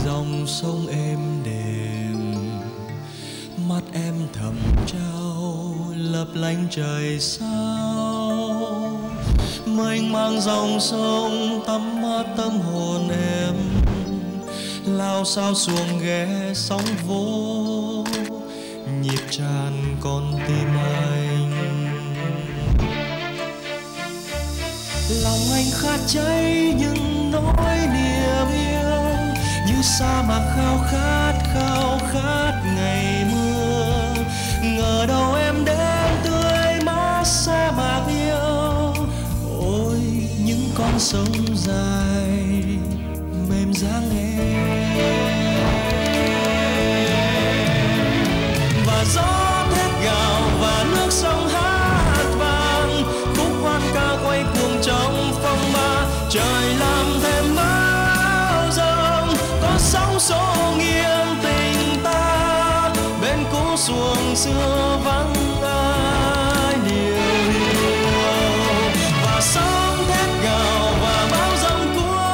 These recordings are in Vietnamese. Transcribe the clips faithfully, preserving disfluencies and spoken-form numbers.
dòng sông êm đềm, mắt em thầm trao lấp lánh trời sao. Mênh mang dòng sông tắm mát tâm hồn em, lao sao xuồng ghé sóng vỗ, nhịp tràn con tim anh. Lòng anh khát cháy những nỗi niềm yêu, như sa mạc khao khát khao khát ngày mưa. Ngờ đâu em đến tươi mát sa mạc yêu, ôi những con sông dài mềm dáng em. Và gió thét gào và nước sông hát vang, khúc hoan ca quay cuồng trong phong ba. Trời làm thêm bão giông, có sóng xô nghiêng tình ta, bên cũ xuồng xưa vắng ai điều điều. Và sóng thét gào và bão giông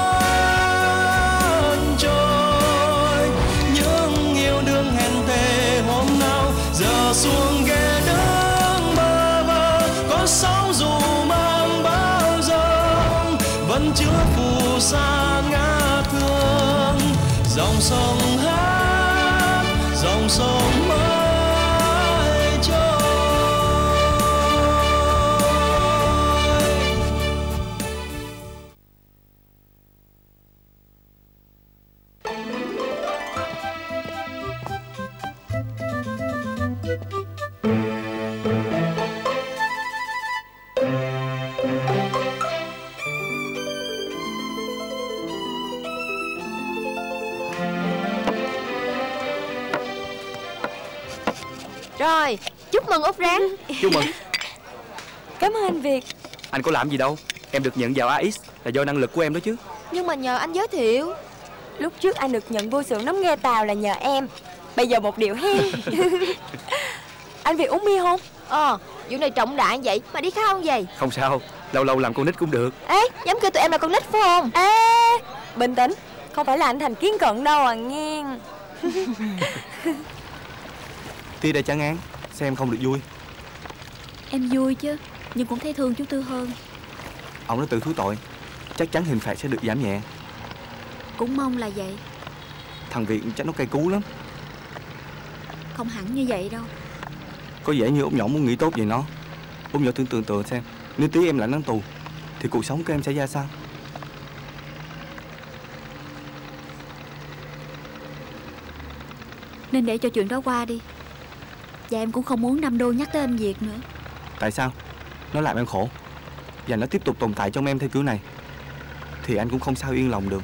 cuốn trôi, những yêu đương hẹn thề hôm nào giờ xuồng ghé đứng bơ vơ. Có sóng dù mang bão giông, vẫn chứa phù sa ngát thương. Dòng sông hát, dòng sông mãi trôi. Rồi, chúc mừng Út Ráng. Chúc mừng. Cảm ơn anh Việt. Anh có làm gì đâu, em được nhận vào a ích là do năng lực của em đó chứ. Nhưng mà nhờ anh giới thiệu. Lúc trước anh được nhận vô xưởng đóng nghe tàu là nhờ em, bây giờ một điều hen. Anh Việt uống bia không? Ờ, vụ này trọng đại vậy mà đi khao không vậy? Không sao, lâu lâu làm con nít cũng được. Ê, dám kêu tụi em là con nít phải không? Ê, bình tĩnh, không phải là anh Thành kiến cận đâu à nghe. Tia đã chán ngán, sao em không được vui? Em vui chứ, nhưng cũng thấy thương chú Tư hơn. Ông đã tự thú tội, chắc chắn hình phạt sẽ được giảm nhẹ. Cũng mong là vậy. Thằng Việt chắc nó cay cú lắm. Không hẳn như vậy đâu. Có vẻ như ông nhỏ muốn nghĩ tốt về nó. Ông nhỏ tưởng tượng tượng xem, nếu tí em lãnh án tù thì cuộc sống của em sẽ ra sao? Nên để cho chuyện đó qua đi. Và em cũng không muốn Năm Đô nhắc tới anh Việt nữa. Tại sao? Nó làm em khổ, và nó tiếp tục tồn tại trong em theo kiểu này, thì anh cũng không sao yên lòng được.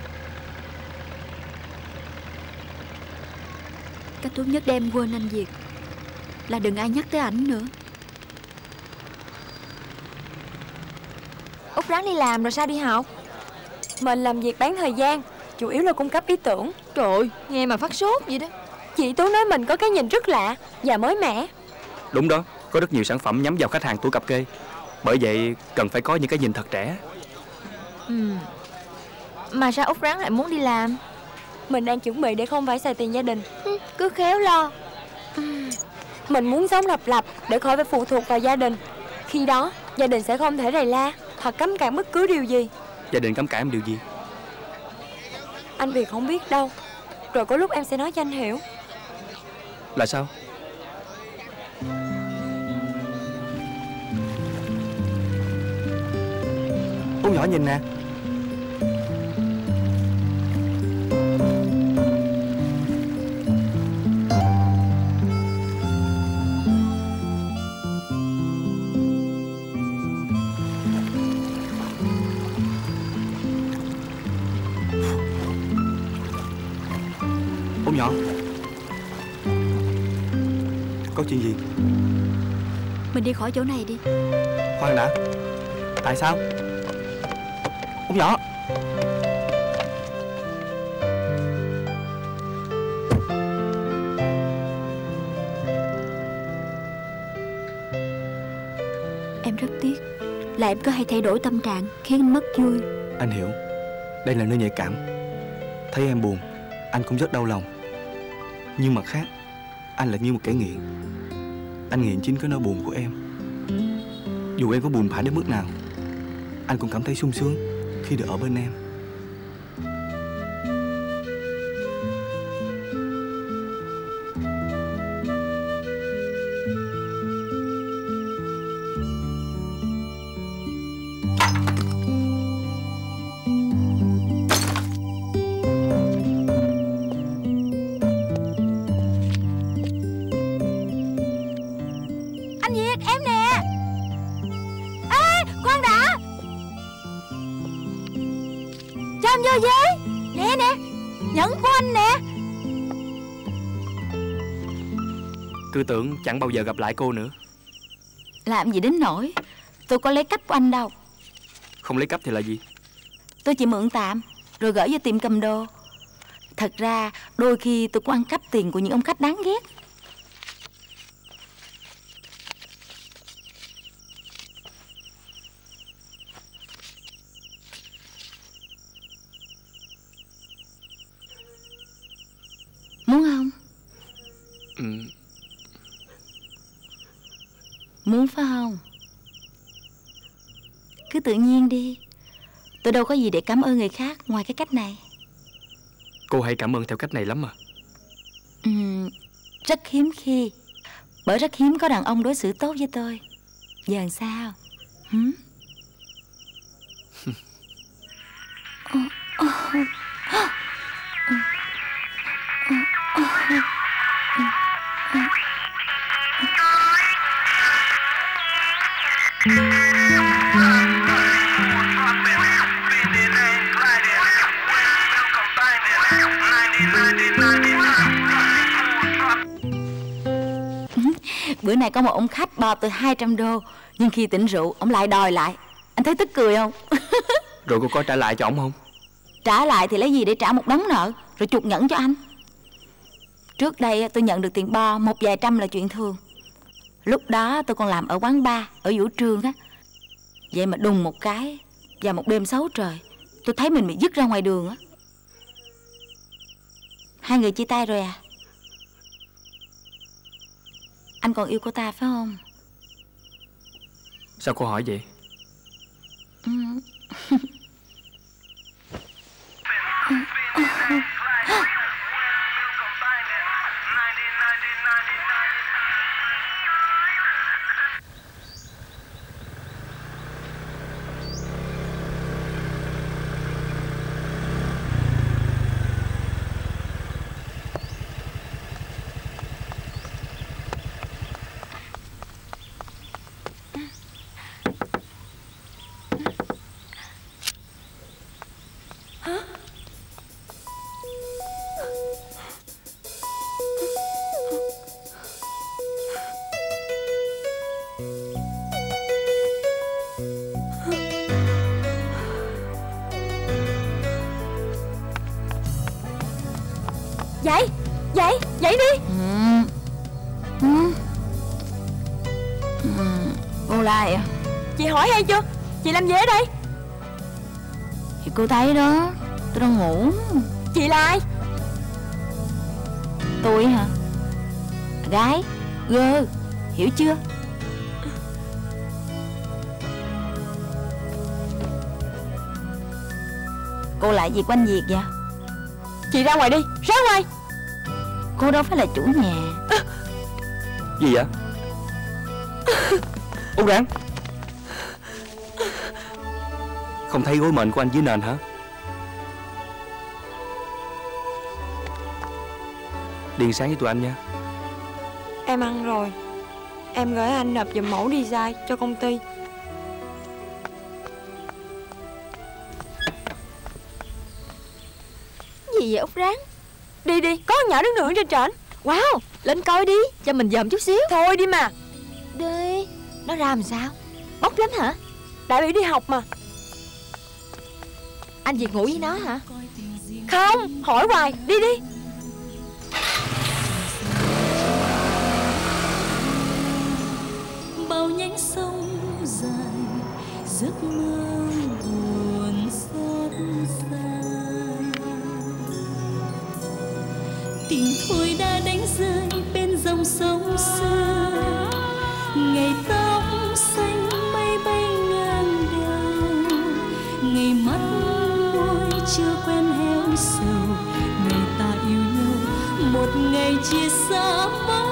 Cách tốt nhất để em quên anh Việt là đừng ai nhắc tới ảnh nữa. Út Ráng đi làm rồi sao đi học? Mình làm việc bán thời gian, chủ yếu là cung cấp ý tưởng. Trời ơi, nghe mà phát sốt vậy đó. Chị Tú nói mình có cái nhìn rất lạ và mới mẻ. Đúng đó, có rất nhiều sản phẩm nhắm vào khách hàng tuổi cập kê. Bởi vậy cần phải có những cái nhìn thật trẻ. Ừ. Mà sao Út Ráng lại muốn đi làm? Mình đang chuẩn bị để không phải xài tiền gia đình. Ừ, cứ khéo lo. Mình muốn sống độc lập để khỏi phải phụ thuộc vào gia đình. Khi đó gia đình sẽ không thể rầy la hoặc cấm cản bất cứ điều gì. Gia đình cấm cản em điều gì? Anh Việt không biết đâu. Rồi có lúc em sẽ nói cho anh hiểu. Là sao? Út nhỏ nhìn nè. Út nhỏ, có chuyện gì? Mình đi khỏi chỗ này đi. Khoan đã. Tại sao? Út nhỏ. Em rất tiếc là em có hay thay đổi tâm trạng khiến anh mất vui. Anh hiểu, đây là nơi nhạy cảm. Thấy em buồn, anh cũng rất đau lòng. Nhưng mặt khác, anh là như một kẻ nghiện. Anh nghiện chính cái nỗi buồn của em. Dù em có buồn bã đến mức nào, anh cũng cảm thấy sung sướng khi được ở bên em. Vô với. Nè nè, nhẫn của anh nè. Cứ tưởng chẳng bao giờ gặp lại cô nữa. Làm gì đến nỗi. Tôi có lấy cắp của anh đâu. Không lấy cắp thì là gì? Tôi chỉ mượn tạm rồi gửi vô tiệm cầm đồ. Thật ra đôi khi tôi cũng ăn cắp tiền của những ông khách đáng ghét. Muốn không? Ừ. Muốn phải không? Cứ tự nhiên đi. Tôi đâu có gì để cảm ơn người khác ngoài cái cách này. Cô hay cảm ơn theo cách này lắm mà. Ừ, rất hiếm khi. Bởi rất hiếm có đàn ông đối xử tốt với tôi. Giờ làm sao? Hử? Bữa nay có một ông khách bo từ hai trăm đô, nhưng khi tỉnh rượu ông lại đòi lại. Anh thấy tức cười không? Rồi cô có trả lại cho ổng không? Trả lại thì lấy gì để trả một đống nợ rồi chuộc nhẫn cho anh? Trước đây tôi nhận được tiền bo một vài trăm là chuyện thường. Lúc đó tôi còn làm ở quán bar ở Vũ Trường á. Vậy mà đùng một cái, và một đêm xấu trời, tôi thấy mình bị dứt ra ngoài đường á. Hai người chia tay rồi à? Anh còn yêu cô ta phải không? Sao cô hỏi vậy? Ừ. Dậy, dậy, dậy đi. Ừ. Ừ. Ừ. Cô Lai à? Chị hỏi hay chưa? Chị làm gì ở đây? Thì cô thấy đó, tôi đang ngủ. Chị là ai? Tôi hả? Gái, gơ, hiểu chưa? Cô lại việc quanh việc vậy? Chị ra ngoài đi, ra ngoài. Cô đâu phải là chủ nhà. À. Gì vậy? Út Ráng, không thấy gối mền của anh dưới nền hả? Điền sáng với tụi anh nha. Em ăn rồi. Em gửi anh nộp giùm mẫu design cho công ty. Gì vậy Út Ráng? Đi đi, có con nhỏ đứng nửa trên trển. Wow, lên coi đi, cho mình dòm chút xíu. Thôi đi mà. Đi. Nó ra làm sao? Bốc lắm hả? Đại biểu đi học mà. Anh Việt ngủ với nó hả? Không, hỏi hoài, đi đi. Bao nhánh sông dài, giấc mơ buồn xót xa. tình thôi đã đánh rơi bên dòng sông xưa. Ngày tóc xanh mây bay ngang đầu, ngày mắt môi chưa quen héo sầu. Ngày ta yêu nhau, một ngày chia xa mãi.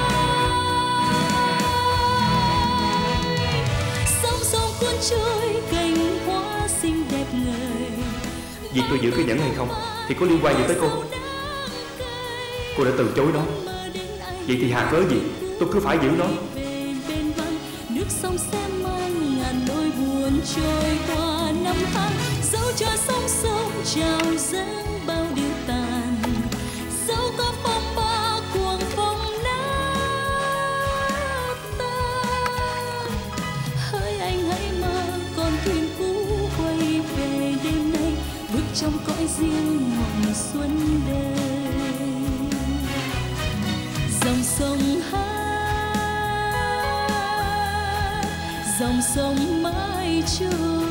Sóng sông cuốn trôi cành hoa xinh đẹp ngời. Việc tôi giữ cái nhẫn hay không thì có liên quan gì tới cô? Cô đã từ chối nó, vậy thì hà cớ gì tôi cứ phải giữ nó? Nước sông sẽ mang ngàn nỗi buồn trôi qua năm tháng, dẫu cho sóng sông trào dâng bao điều tàn, dẫu có phong ba cuồng phong nát tan. Hỡi anh hãy mơ con thuyền cũ quay về đêm nay, bước trong cõi riêng mộng xuân đời. Dòng sông hát, dòng sông mãi trôi,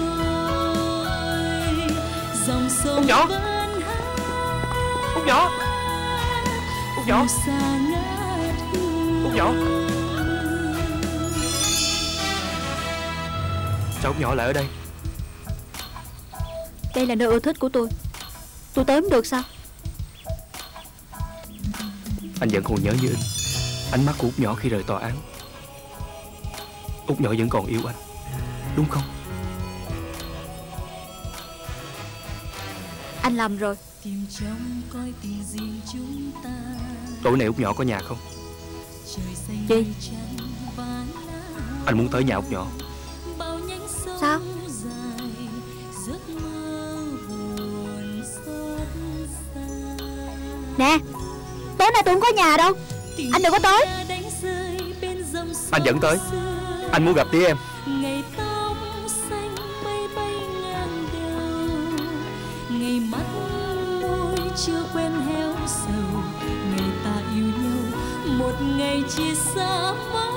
dòng sông Út nhỏ, vẫn hát. Út nhỏ, Út nhỏ, xa ngát hương. Út nhỏ. Sao Út nhỏ lại ở đây? Đây là nơi ưa thích của tôi. Tôi tới không được sao? Anh vẫn còn nhớ như in ánh mắt của Út nhỏ khi rời tòa án. Út nhỏ vẫn còn yêu anh, đúng không? Anh lầm rồi. Tìm trong coi tình riêng chúng ta. Tối nay Út nhỏ có nhà không? Gì? Anh muốn tới nhà Út nhỏ. Sao? Nè, tối nay tôi không có nhà đâu. Anh đừng có tới. Anh vẫn tới. Anh muốn gặp tí em. Ngày tóc xanh mây bay ngang đầu, ngày mắt môi chưa quen héo sầu. Ngày ta yêu nhau, một ngày chia xa mãi.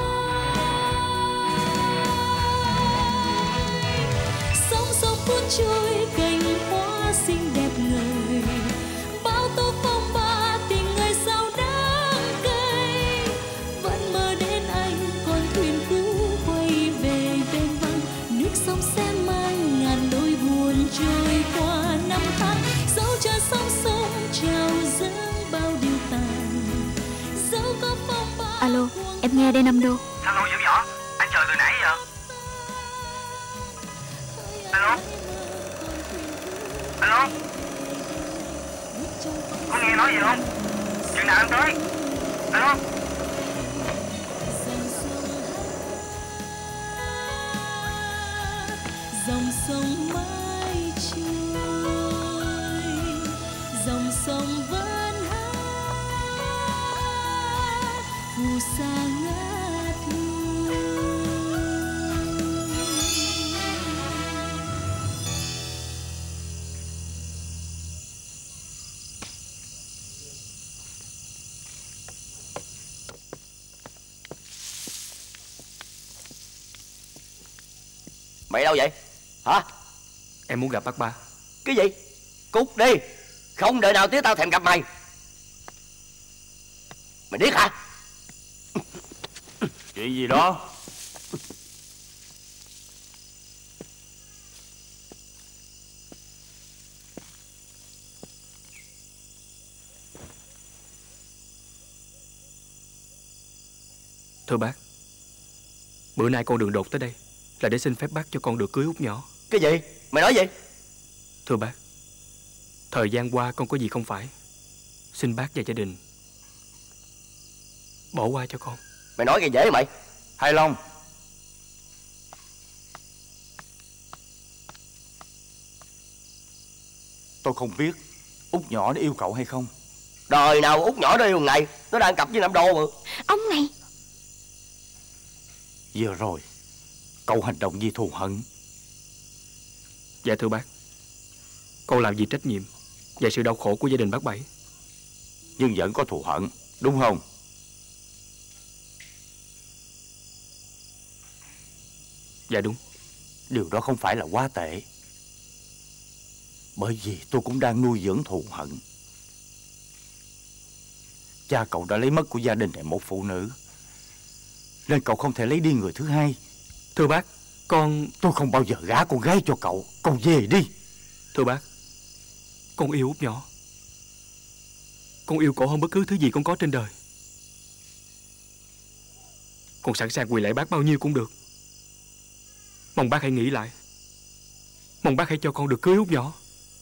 Sóng sông cuốn trôi cành hoa xinh đẹp ngời, bao tố phong ba tình người sao đáng cay. Vẫn mơ đến anh con thuyền cũ quay về bên vắng, nước sông sẽ mang ngàn nỗi buồn trôi qua năm tháng, dẫu cho sóng sông trào dâng bao điều tàn, dẫu có phong ba. Alo, em nghe đây Năm Đô. Alo Diễm Võ, anh chờ từ nãy giờ. Alo. Alo. Có nghe nói gì không? Chừng nào anh tới? Alo. Dòng sông mãi trôi, dòng sông vẫn hát, phù sa ngát hương. Mày đâu vậy? Hả? Em muốn gặp bác ba. Cái gì? Cút đi. Không đợi nào tía tao thèm gặp mày. Mày điếc hả? Chuyện gì đó? Thưa bác, bữa nay con đường đột tới đây là để xin phép bác cho con được cưới Út nhỏ. Cái gì? Mày nói gì? Thưa bác, thời gian qua con có gì không phải, xin bác và gia đình bỏ qua cho con. Mày nói cái dễ mày. Hai Long, tôi không biết Út nhỏ nó yêu cậu hay không. Đời nào Út nhỏ nó yêu này. Nó đang cặp với Năm Đô mà. Ông này. Vừa rồi cậu hành động vì thù hận. Dạ thưa bác, con làm vì trách nhiệm và sự đau khổ của gia đình bác Bảy. Nhưng vẫn có thù hận, đúng không? Dạ đúng. Điều đó không phải là quá tệ, bởi vì tôi cũng đang nuôi dưỡng thù hận. Cha cậu đã lấy mất của gia đình này một phụ nữ, nên cậu không thể lấy đi người thứ hai. Thưa bác, con... Tôi không bao giờ gả con gái cho cậu. Cậu về đi. Thưa bác, con yêu Út nhỏ. Con yêu cổ hơn bất cứ thứ gì con có trên đời. Con sẵn sàng quỳ lại bác bao nhiêu cũng được. Mong bác hãy nghĩ lại. Mong bác hãy cho con được cưới Út nhỏ.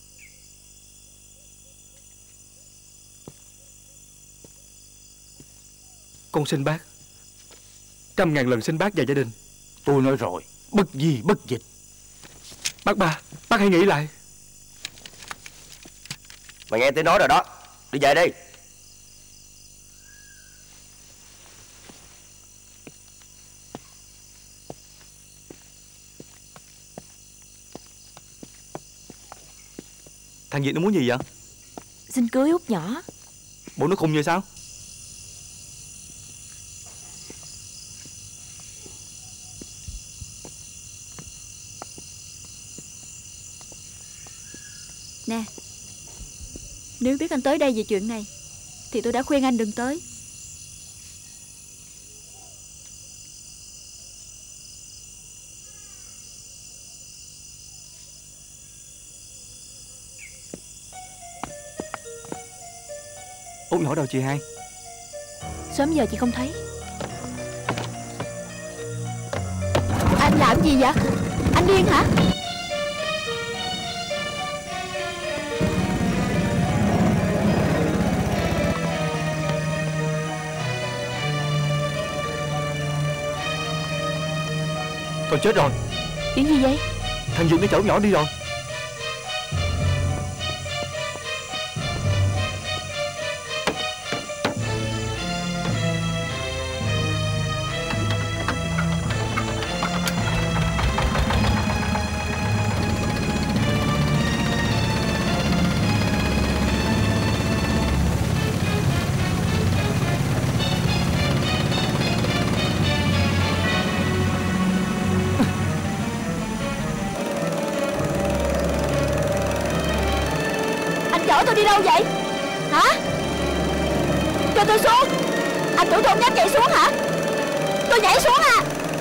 Con xin bác, trăm ngàn lần xin bác và gia đình. Tôi nói rồi, bất di bất dịch. Bác ba, bác hãy nghĩ lại. Mày nghe tôi nói rồi đó, đi về đi. Thằng Việt nó muốn gì vậy? Xin cưới Út nhỏ. Bộ nó khùng vậy sao? Nè, nếu biết anh tới đây về chuyện này thì tôi đã khuyên anh đừng tới. Út nhỏ đâu chị hai? Sớm giờ chị không thấy. Anh làm gì vậy? Anh điên hả? Con chết rồi. Chuyện gì vậy? Thằng Dũng nó chở nhỏ đi rồi. Chở tôi đi đâu vậy? Hả? Cho tôi xuống. Anh tưởng tôi không dám nhảy xuống hả? Tôi nhảy xuống à?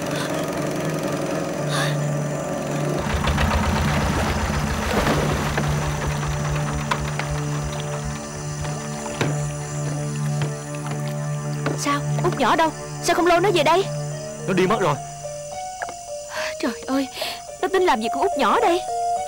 Sao? Út nhỏ đâu? Sao không lôi nó về đây? Nó đi mất rồi. Trời ơi, nó tính làm gì con Út nhỏ đây?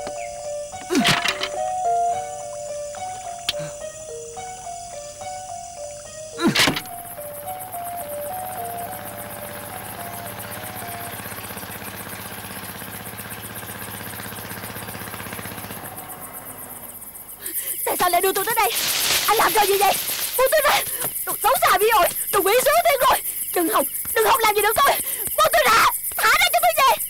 Tại sao lại đưa tôi tới đây? Anh làm cho gì vậy? Buông tôi ra! Đồ xấu xa bị ổi! Đồ quỷ số tiên rồi! Đừng hòng! Đừng hòng làm gì được tôi! Buông tôi ra! Thả ra cho tôi về!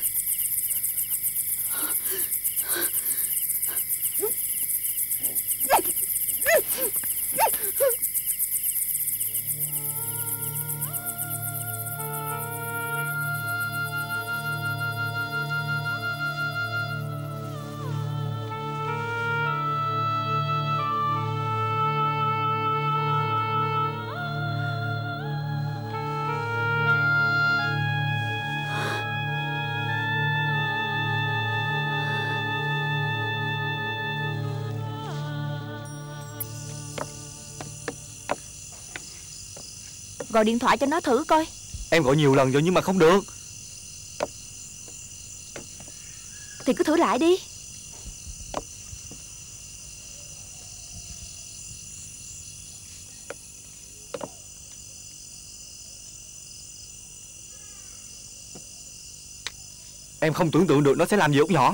Gọi điện thoại cho nó thử coi. Em gọi nhiều lần rồi nhưng mà không được. Thì cứ thử lại đi. Em không tưởng tượng được nó sẽ làm gì Út nhỏ.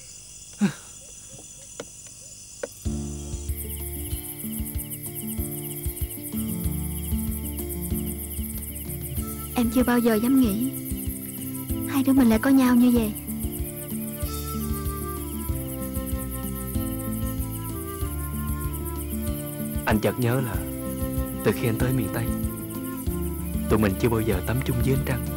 Em chưa bao giờ dám nghĩ hai đứa mình lại có nhau như vậy. Anh chợt nhớ là từ khi anh tới miền Tây, tụi mình chưa bao giờ tắm chung dưới ánh trăng.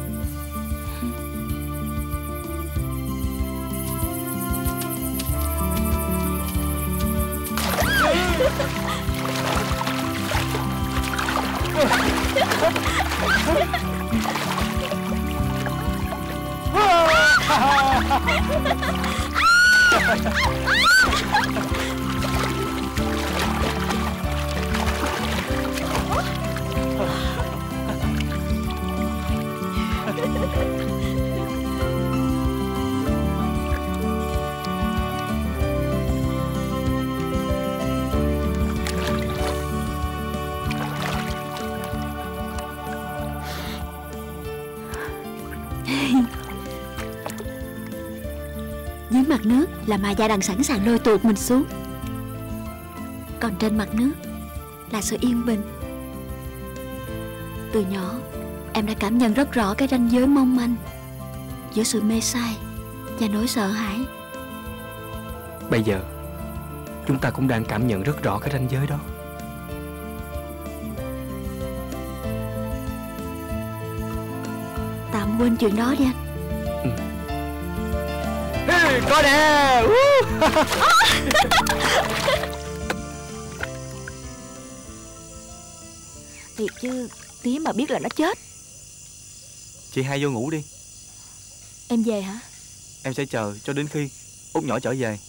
Dưới mặt nước là mà Gia Đằng sẵn sàng lôi tuột mình xuống, còn trên mặt nước là sự yên bình. Từ nhỏ em đã cảm nhận rất rõ cái ranh giới mong manh giữa sự mê say và nỗi sợ hãi. Bây giờ chúng ta cũng đang cảm nhận rất rõ cái ranh giới đó. Tạm quên chuyện đó đi anh. Ừ. Hey, coi nè. Thiệt chứ, tía mà biết là nó chết. Chị hai vô ngủ đi. Em về hả? Em sẽ chờ cho đến khi Út nhỏ trở về.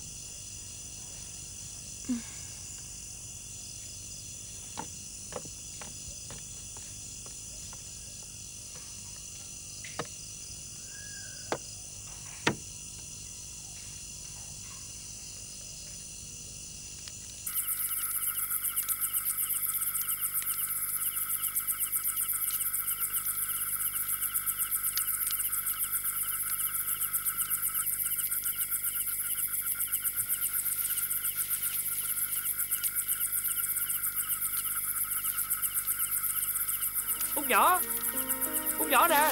Út nhỏ, Út nhỏ nè.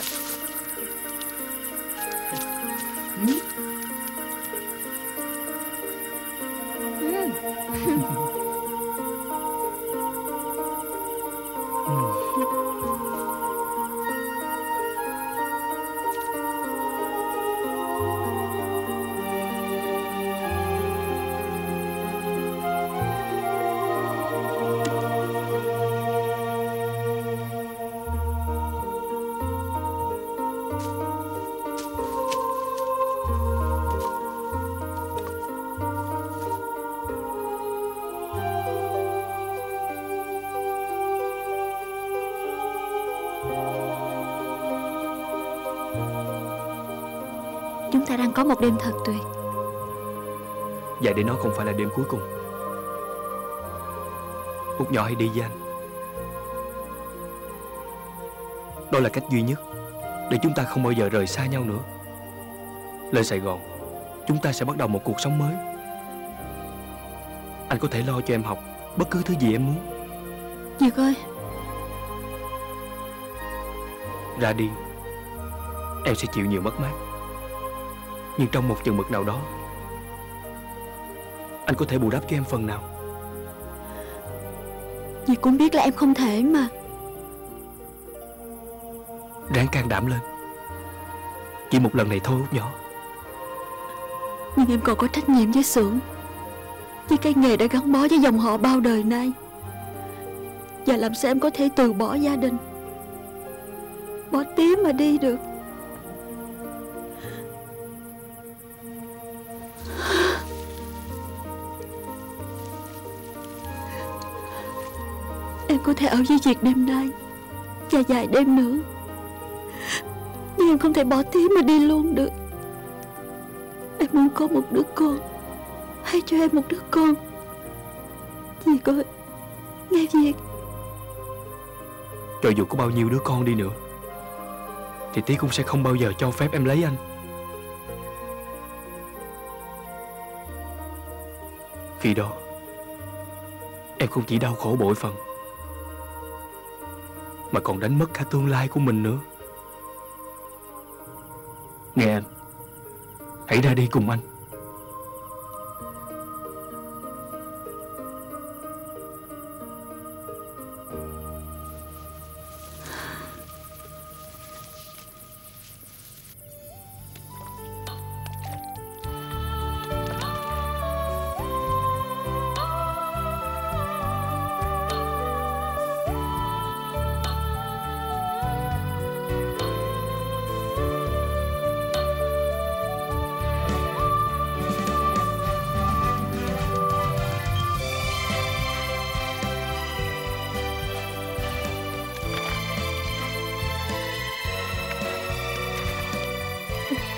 Ừ. Chúng ta đang có một đêm thật tuyệt. Và để nó không phải là đêm cuối cùng, Út nhỏ hãy đi với anh. Đó là cách duy nhất để chúng ta không bao giờ rời xa nhau nữa. Lên Sài Gòn, chúng ta sẽ bắt đầu một cuộc sống mới. Anh có thể lo cho em học bất cứ thứ gì em muốn. Dược ơi. Ra đi, em sẽ chịu nhiều mất mát, nhưng trong một chừng mực nào đó, anh có thể bù đắp cho em phần nào. Dì cũng biết là em không thể mà. Ráng can đảm lên. Chỉ một lần này thôi Út nhỏ. Nhưng em còn có trách nhiệm với xưởng, với cái nghề đã gắn bó với dòng họ bao đời nay. Và làm sao em có thể từ bỏ gia đình, bỏ tía mà đi được. Em có thể ở với Việt đêm nay và vài đêm nữa, nhưng em không thể bỏ tía mà đi luôn được. Em muốn có một đứa con. Hãy cho em một đứa con. Việt ơi, nghe Việt. Cho dù có bao nhiêu đứa con đi nữa thì Tí cũng sẽ không bao giờ cho phép em lấy anh. Khi đó em không chỉ đau khổ bội phần, mà còn đánh mất cả tương lai của mình nữa. Nghe anh, hãy ra đi cùng anh.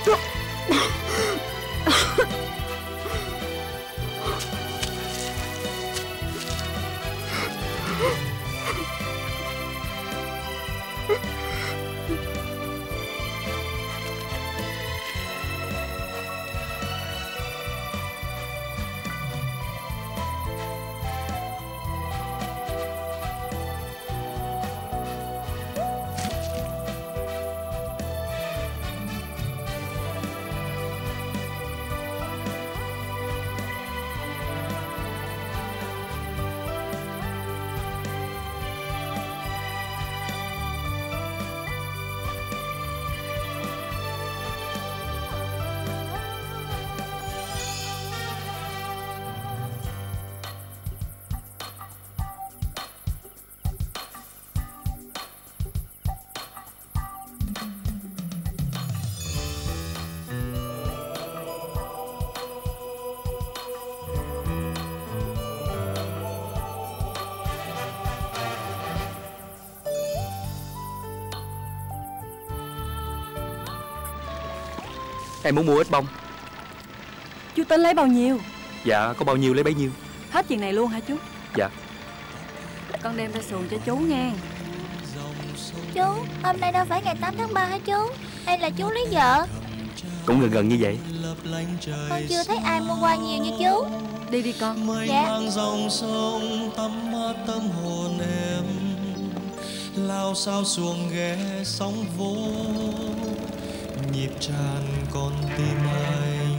Em muốn mua ít bông. Chú tính lấy bao nhiêu? Dạ có bao nhiêu lấy bấy nhiêu. Hết chuyện này luôn hả chú? Dạ. Con đem ra xuồng cho chú nha. Chú, hôm nay đâu phải ngày tám tháng ba hả chú? Hay là chú lấy vợ? Cũng gần gần như vậy. Con chưa thấy ai mua hoa nhiều như chú. Đi đi con. Dạ. Mang dòng sông tắm mát tâm hồn em, lao sao xuồng ghé sóng vỗ, nhịp tràn con tim anh.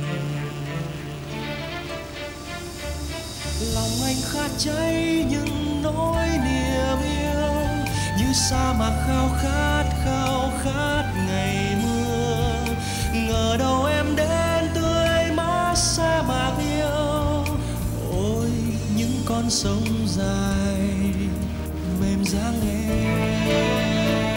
Lòng anh khát cháy những nỗi niềm yêu, như sa mạc khao khát khao khát ngày mưa. Ngờ đâu em đến tươi mát sa mạc yêu. Ôi những con sông dài mềm dáng em,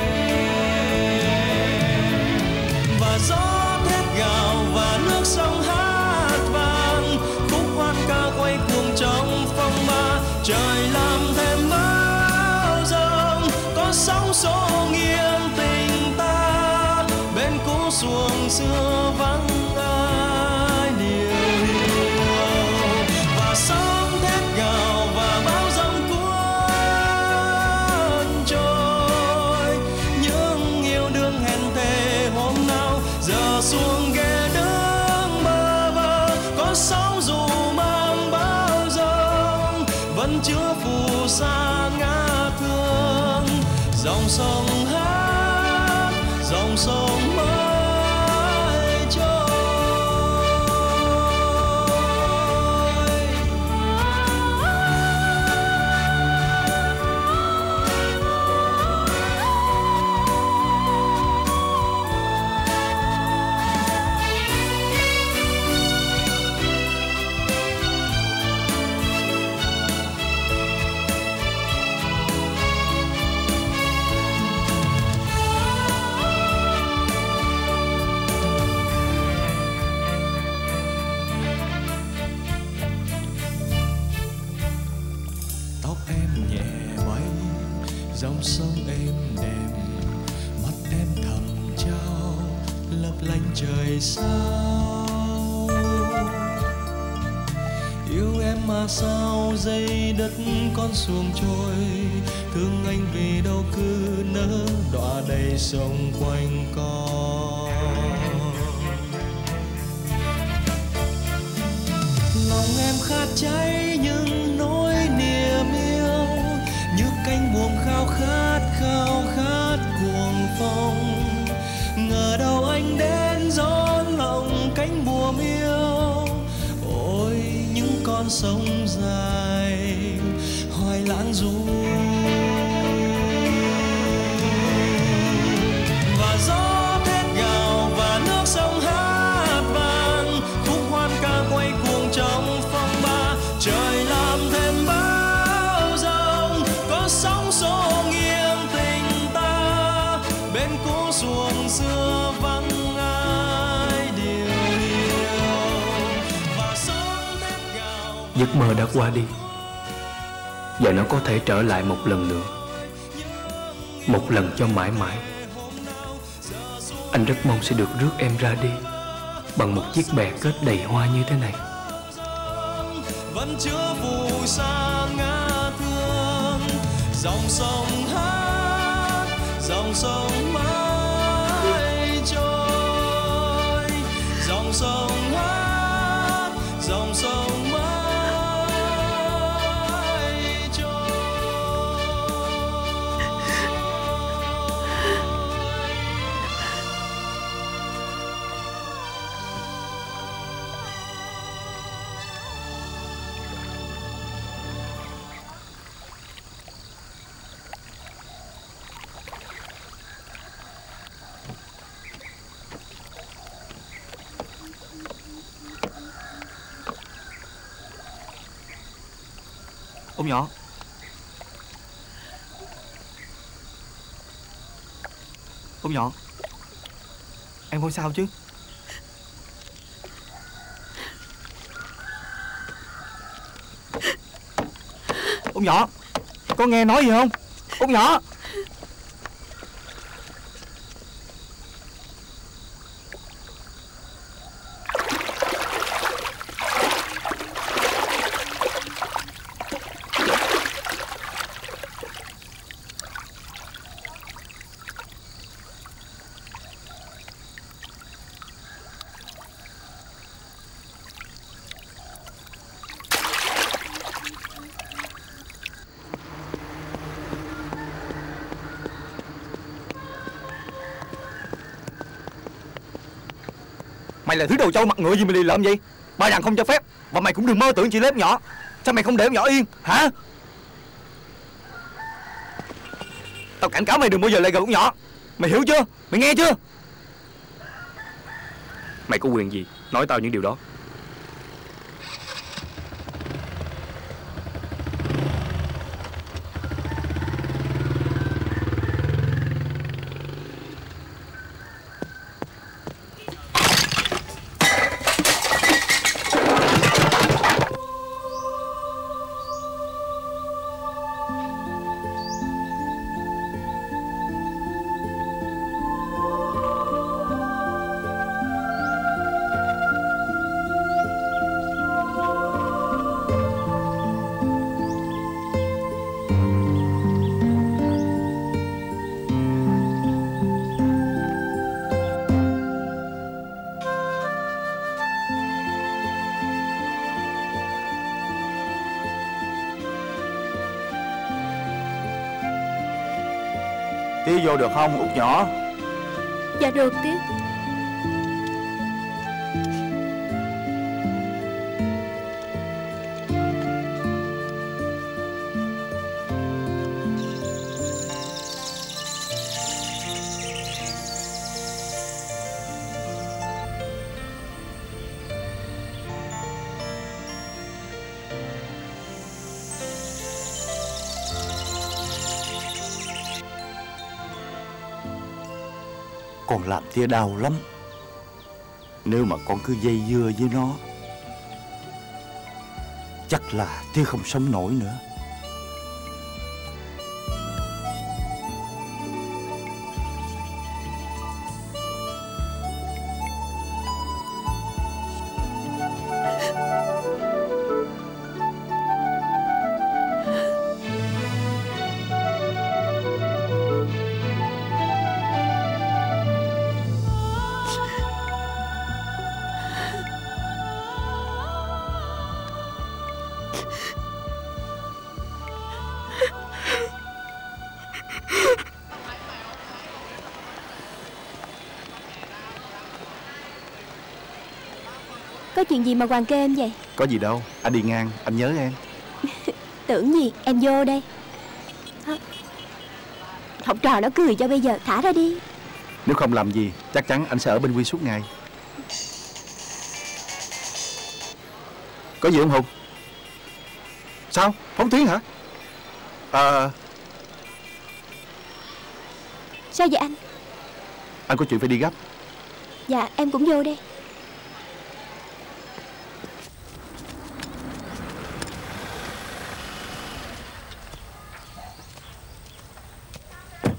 và gió thét gào và nước sông hát vang, khúc hoan ca quay cuồng trong phong ba. Trời làm thêm bão giông, có sóng xô nghiêng tình ta, bên cũ xuồng xưa vắng ai điều hiu. Và sóng thét gào và bão giông cuốn trôi, những yêu đương hẹn thề hôm nào giờ xuồng ghé đứng bơ vơ. Có sóng dù mang bão giông, vẫn chứa phù sa ngát thương. Dòng sông hát, dòng sông mãi trôi. Dòng sông êm đềm, mắt em thầm trao lấp lánh trời sao. Yêu em mà sao dây đất con xuồng trôi, thương anh vì đâu cứ nỡ đọa đầy sông quanh co. Lòng em khát cháy những nỗi niềm yêu, như cánh buồm khao khát khao khát cuồng phong. Ngờ đâu anh đến gió lòng cánh buồm yêu. Ôi những con sông dài hoài lãng du, và gió thét gào và nước sông hát vang, khúc hoan ca quay cuồng trong phong ba. Trời làm thêm bão giông, có sóng xô nghiêng tình ta, bên cũ xuồng xưa vắng ai điều hiu. Và sóng thét gào. Giấc mơ đã qua đi, và nó có thể trở lại một lần nữa, một lần cho mãi mãi. Anh rất mong sẽ được rước em ra đi, bằng một chiếc bè kết đầy hoa như thế này. Vẫn chứa phù sa ngát thương, dòng sông hát, dòng sông mãi trôi, dòng sông hát, dòng sông mãi trôi. Út nhỏ, Út nhỏ, em không sao chứ? Út nhỏ, có nghe nói gì không? Út nhỏ. Mày là thứ đầu trâu mặt ngựa gì mà lì lợm vậy? Ba đàn không cho phép. Và mày cũng đừng mơ tưởng chị lấy Út nhỏ. Sao mày không để Út nhỏ yên hả? Tao cảnh cáo mày đừng bao giờ lại gần Út nhỏ. Mày hiểu chưa? Mày nghe chưa? Mày có quyền gì nói tao những điều đó? Tía vô được không Út nhỏ? Dạ được tía. Con làm tía đau lắm. Nếu mà con cứ dây dưa với nó, chắc là tía không sống nổi nữa. Có chuyện gì mà Hoàng kêu em vậy? Có gì đâu, anh đi ngang, anh nhớ em. Tưởng gì, em vô đây. Học trò nó cười cho bây giờ, thả ra đi. Nếu không làm gì, chắc chắn anh sẽ ở bên Quy suốt ngày. Có gì không Hùng? Sao? Phóng tiếng hả? À... Sao vậy anh? Anh có chuyện phải đi gấp. Dạ, em cũng vô đây.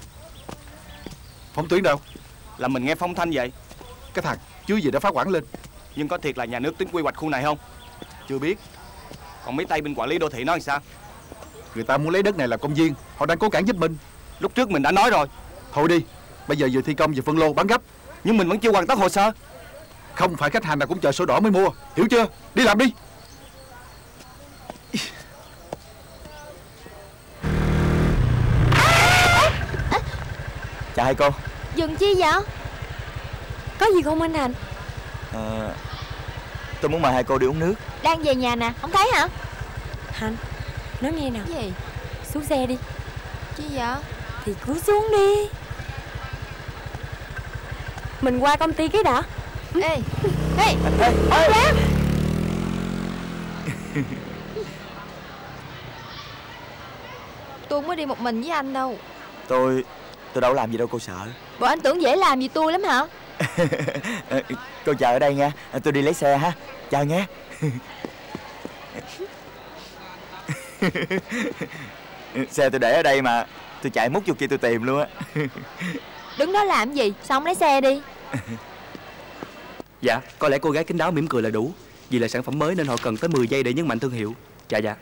Phóng tuyến đâu? Là mình nghe phong thanh vậy. Cái thằng chứ gì đã phá quản lên. Nhưng có thiệt là nhà nước tính quy hoạch khu này không? Chưa biết. Còn mấy tay bên quản lý đô thị nói làm sao? Người ta muốn lấy đất này làm công viên, họ đang cố cản giúp mình. Lúc trước mình đã nói rồi. Thôi đi, bây giờ vừa thi công vừa phân lô bán gấp. Nhưng mình vẫn chưa hoàn tất hồ sơ. Không phải khách hàng nào cũng chờ sổ đỏ mới mua, hiểu chưa? Đi làm đi. Chào hai cô. Dừng chi vậy? Có gì không anh Thành? à, Tôi muốn mời hai cô đi uống nước. Đang về nhà nè, không thấy hả? Hành, nói nghe nào. Gì? Xuống xe đi. Chi vậy? Thì cứ xuống đi. Mình qua công ty cái đã. Ê, ê, ê, ê, ê. Tôi không có đi một mình với anh đâu. Tôi Tôi đâu làm gì đâu cô sợ. Bộ anh tưởng dễ làm gì tôi lắm hả? Cô chờ ở đây nha, tôi đi lấy xe ha. Chào nghe. Xe tôi để ở đây mà, tôi chạy mút vô kia tôi tìm luôn á. Đứng đó làm gì, sao không lấy xe đi? Dạ, có lẽ cô gái kín đáo mỉm cười là đủ. Vì là sản phẩm mới nên họ cần tới mười giây để nhấn mạnh thương hiệu. Dạ dạ.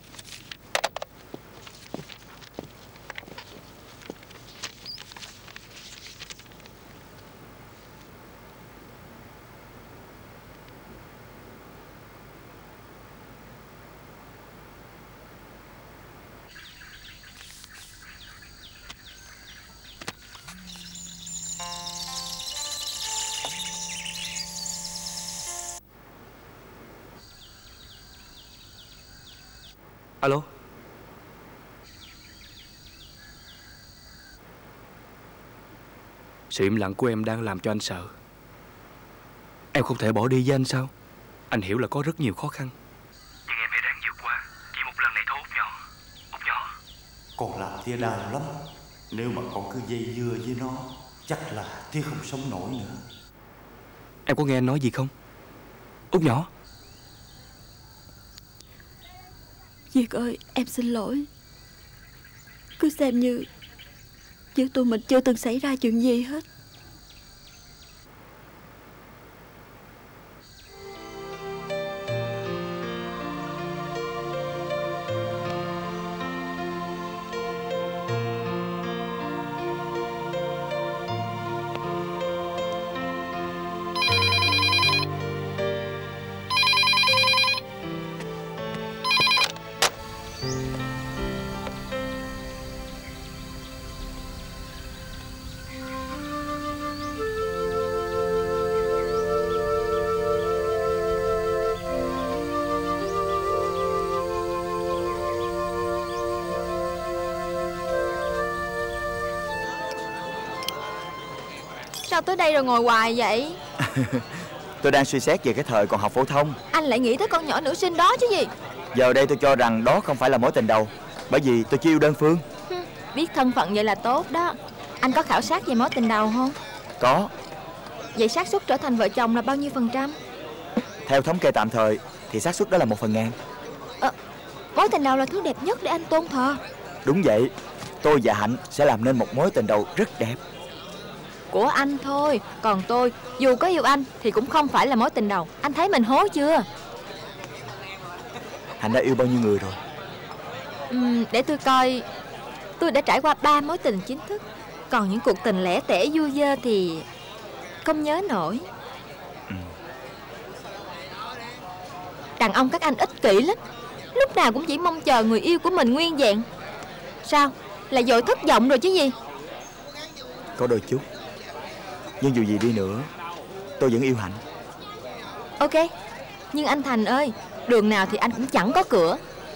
Alo. Sự im lặng của em đang làm cho anh sợ. Em không thể bỏ đi với anh sao? Anh hiểu là có rất nhiều khó khăn, nhưng em hãy ráng vượt qua. Chỉ một lần này thôi Út nhỏ. Út nhỏ. Con làm Tia đau lắm. Nếu mà con cứ dây dưa với nó, chắc là Tia không sống nổi nữa. Em có nghe anh nói gì không? Út nhỏ. Việt ơi, em xin lỗi. Cứ xem như giữa tụi mình chưa từng xảy ra chuyện gì hết. Sao tới đây rồi ngồi hoài vậy? Tôi đang suy xét về cái thời còn học phổ thông. Anh lại nghĩ tới con nhỏ nữ sinh đó chứ gì. Giờ đây tôi cho rằng đó không phải là mối tình đầu, bởi vì tôi chỉ yêu đơn phương. Biết thân phận vậy là tốt đó. Anh có khảo sát về mối tình đầu không? Có. Vậy xác suất trở thành vợ chồng là bao nhiêu phần trăm? Theo thống kê tạm thời thì xác suất đó là một phần ngàn. à, Mối tình đầu là thứ đẹp nhất để anh tôn thờ. Đúng vậy. Tôi và Hạnh sẽ làm nên một mối tình đầu rất đẹp. Của anh thôi. Còn tôi, dù có yêu anh thì cũng không phải là mối tình đầu. Anh thấy mình hố chưa? Hạnh đã yêu bao nhiêu người rồi? uhm, Để tôi coi. Tôi đã trải qua ba mối tình chính thức. Còn những cuộc tình lẻ tẻ vui dơ thì không nhớ nổi. ừ. Đàn ông các anh ích kỷ lắm. Lúc nào cũng chỉ mong chờ người yêu của mình nguyên vẹn. Sao? Là vội thất vọng rồi chứ gì? Có đôi chút. Nhưng dù gì đi nữa, tôi vẫn yêu Hạnh. Ok. Nhưng anh Thành ơi, đường nào thì anh cũng chẳng có cửa.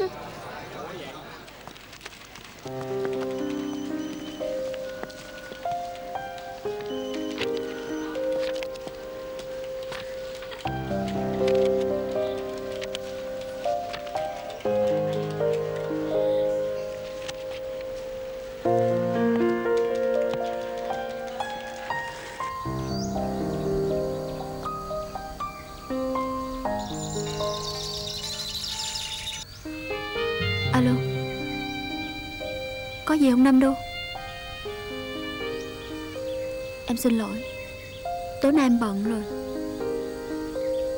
Alo. Có gì không Năm Đô? Em xin lỗi. Tối nay em bận rồi.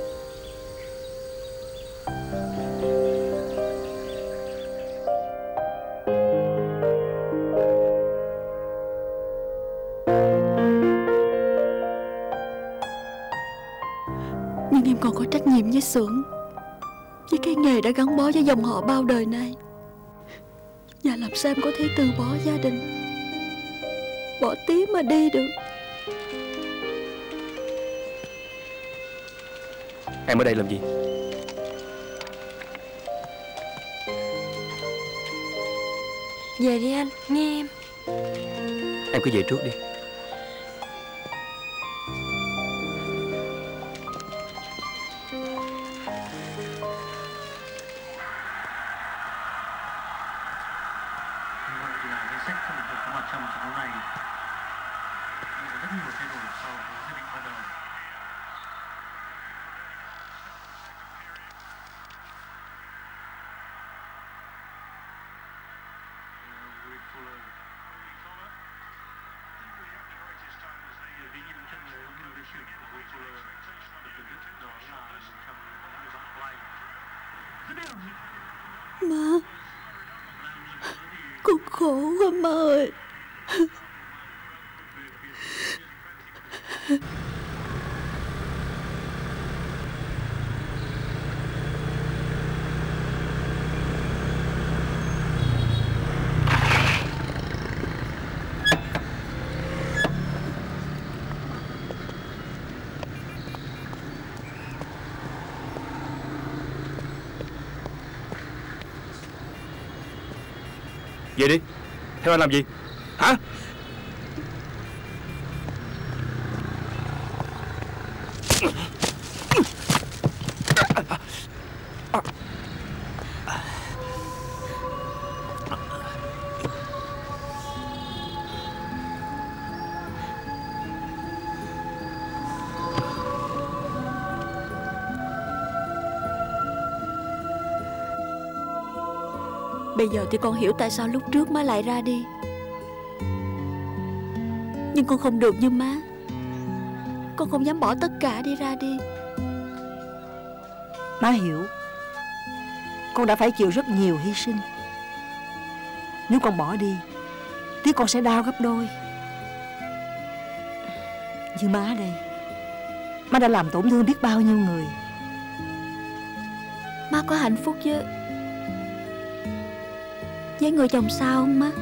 Nhưng con có trách nhiệm với xưởng, với cái nghề đã gắn bó với dòng họ bao đời nay. Và làm sao em có thể từ bỏ gia đình, bỏ Tía mà đi được? Em ở đây làm gì? Về đi anh, nghe em. Em cứ về trước đi. Má, con khổ quá má ơi. Về đi. Theo anh làm gì? Hả? Bây giờ thì con hiểu tại sao lúc trước má lại ra đi. Nhưng con không được như má. Con không dám bỏ tất cả đi ra đi. Má hiểu. Con đã phải chịu rất nhiều hy sinh. Nếu con bỏ đi, tiếc con sẽ đau gấp đôi. Như má đây, má đã làm tổn thương biết bao nhiêu người. Má có hạnh phúc với với người chồng sao không má?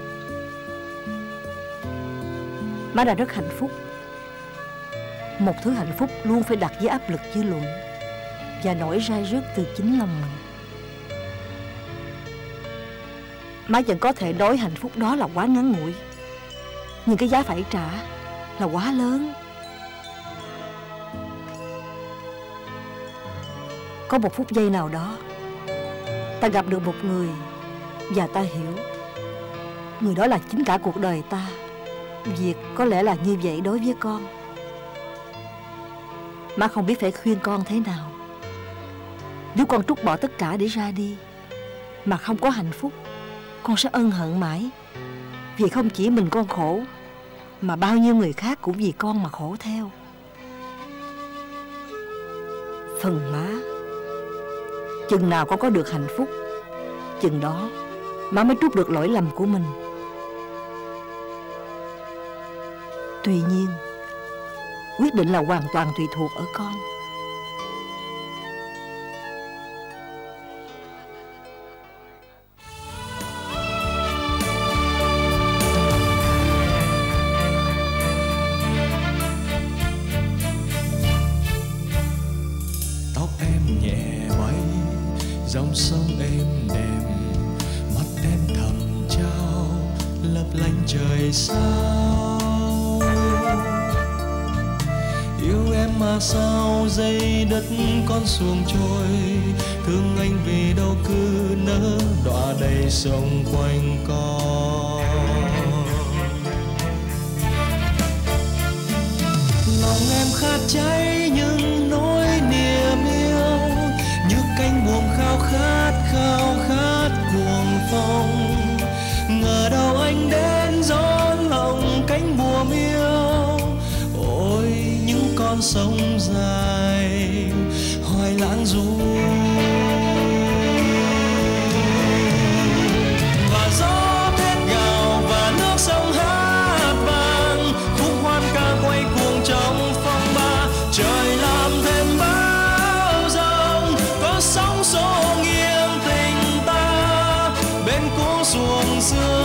Má đã rất hạnh phúc. Một thứ hạnh phúc luôn phải đặt dưới áp lực dư luận và nổi rai rứt từ chính lòng mình. Má vẫn có thể nói hạnh phúc đó là quá ngắn ngủi, nhưng cái giá phải trả là quá lớn. Có một phút giây nào đó, ta gặp được một người và ta hiểu người đó là chính cả cuộc đời ta. Việc có lẽ là như vậy đối với con. Má không biết phải khuyên con thế nào. Nếu con trút bỏ tất cả để ra đi mà không có hạnh phúc, con sẽ ân hận mãi. Vì không chỉ mình con khổ, mà bao nhiêu người khác cũng vì con mà khổ theo. Phần má, chừng nào con có được hạnh phúc, chừng đó má mới trút được lỗi lầm của mình. Tuy nhiên, quyết định là hoàn toàn tùy thuộc ở con. Tóc em nhẹ bay, dòng sông êm đềm, mắt em thầm trao lấp lánh trời sao. Yêu em mà sao dây đất con xuồng trôi, thương anh vì đâu cứ nỡ đọa đầy sông quanh co. Lòng em khát cháy những nỗi niềm yêu, như cánh buồm khao khát khao khát cuồng phong. Ngờ đâu anh đến gió lòng cánh buồm yêu, ôi những con sông dài hoài lãng du. Và gió thét gào và nước sông hát vang, khúc hoan ca quay cuồng trong phong ba. Trời làm thêm bão xưa